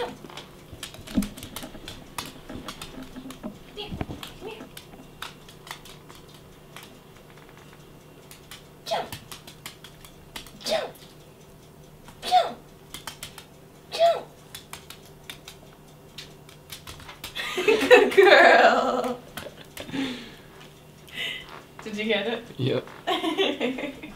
Jump. Here, come here. Jump. Jump. Jump. Jump. Good girl. Did you get it? Yep.